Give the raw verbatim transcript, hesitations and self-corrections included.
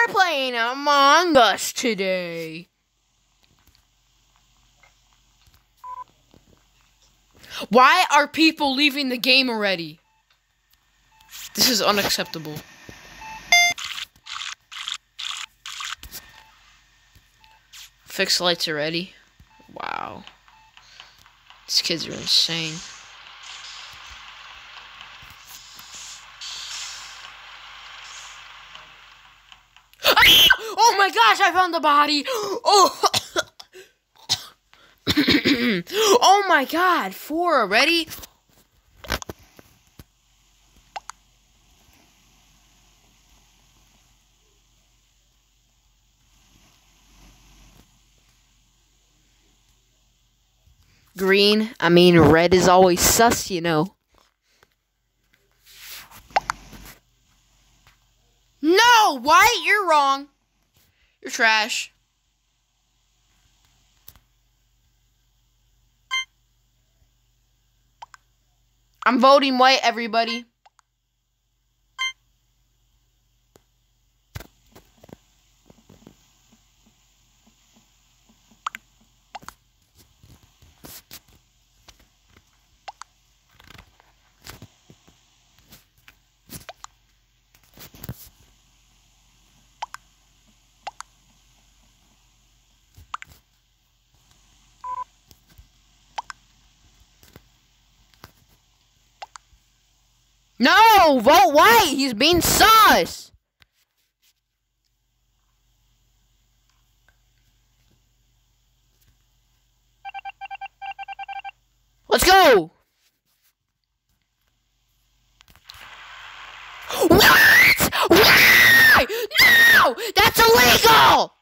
We're playing Among Us today. Why are people leaving the game already? This is unacceptable. Fixed lights already? Wow. These kids are insane. Oh my gosh, I found the body! Oh! Oh my god, four already? Green, I mean red is always sus, you know. No, White, you're wrong. You're trash. I'm voting White, everybody. No, vote White. He's being sus. Let's go. What? Why? No, that's illegal.